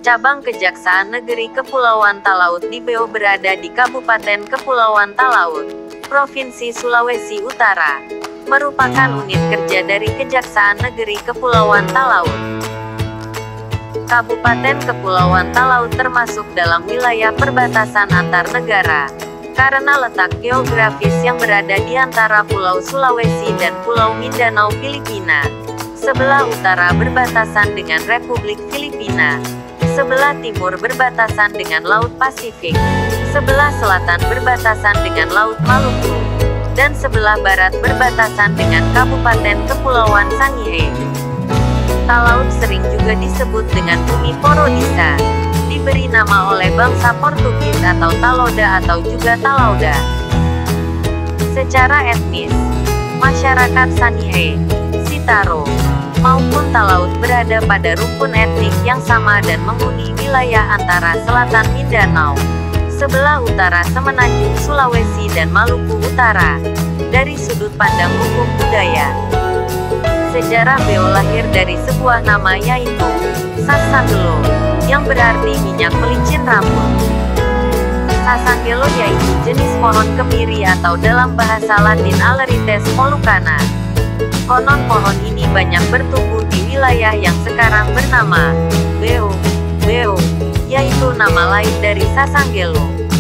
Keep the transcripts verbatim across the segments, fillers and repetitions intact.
Cabang Kejaksaan Negeri Kepulauan Talaut di Beo berada di Kabupaten Kepulauan Talaut, Provinsi Sulawesi Utara. Merupakan unit kerja dari Kejaksaan Negeri Kepulauan Talaut. Kabupaten Kepulauan Talaut termasuk dalam wilayah perbatasan antar negara, karena letak geografis yang berada di antara Pulau Sulawesi dan Pulau Mindanao Filipina. Sebelah utara berbatasan dengan Republik Filipina, sebelah timur berbatasan dengan Laut Pasifik, sebelah selatan berbatasan dengan Laut Maluku, dan sebelah barat berbatasan dengan Kabupaten Kepulauan Sangihe. Talaut sering juga disebut dengan Bumi Porodisa, diberi nama oleh bangsa Portugis atau Taloda atau juga Talauda. Secara etnis, masyarakat Sangihe, Sitaro, maupun Talaut berada pada rukun etnik yang sama dan menghuni wilayah antara selatan Mindanao, sebelah utara Semenanjung Sulawesi dan Maluku Utara. Dari sudut pandang hukum budaya, sejarah Beo lahir dari sebuah nama yaitu Sasanggelo, yang berarti minyak pelicin rambut. Sasanggelo yaitu jenis pohon kemiri atau dalam bahasa Latin Alerites molucana. Konon pohon ini banyak bertumbuh di wilayah yang sekarang bernama Beo, Beo, yaitu nama lain dari Sasanggelo.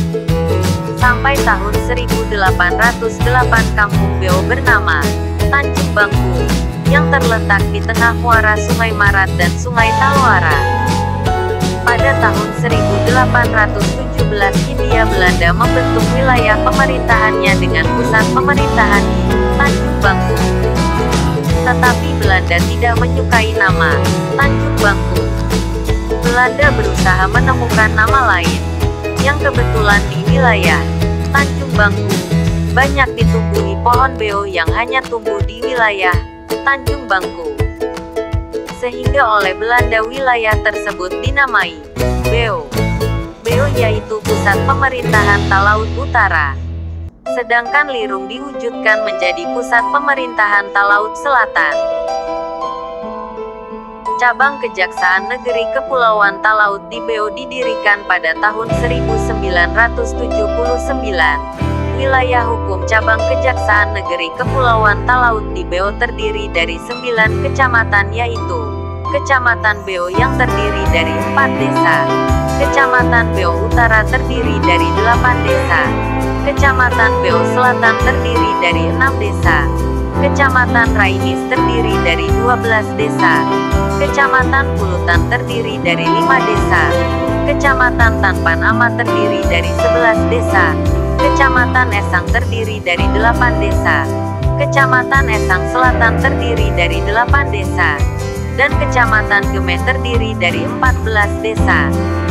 Sampai tahun seribu delapan ratus delapan kampung Beo bernama Tanjung Bangku, yang terletak di tengah muara Sungai Marat dan Sungai Taloara. Pada tahun seribu delapan ratus tujuh belas Hindia Belanda membentuk wilayah pemerintahannya dengan pusat pemerintahan di Tanjung Bangku. Tetapi Belanda tidak menyukai nama Tanjung Bangku. Belanda berusaha menemukan nama lain, yang kebetulan di wilayah Tanjung Bangku banyak ditumbuhi pohon beo yang hanya tumbuh di wilayah Tanjung Bangku. Sehingga oleh Belanda wilayah tersebut dinamai Beo. Beo yaitu pusat pemerintahan Talaut Utara. Sedangkan Lirung diwujudkan menjadi pusat pemerintahan Talaut Selatan. Cabang Kejaksaan Negeri Kepulauan Talaut di Beo didirikan pada tahun seribu sembilan ratus tujuh puluh sembilan. Wilayah hukum Cabang Kejaksaan Negeri Kepulauan Talaut di Beo terdiri dari sembilan kecamatan yaitu Kecamatan Beo yang terdiri dari empat desa, Kecamatan Beo Utara terdiri dari delapan desa, Kecamatan Beo Selatan terdiri dari enam desa, Kecamatan Rainis terdiri dari dua belas desa, Kecamatan Pulutan terdiri dari lima desa, Kecamatan Tanpan Amat terdiri dari sebelas desa, Kecamatan Esang terdiri dari delapan desa, Kecamatan Esang Selatan terdiri dari delapan desa, dan Kecamatan Gemeh terdiri dari empat belas desa.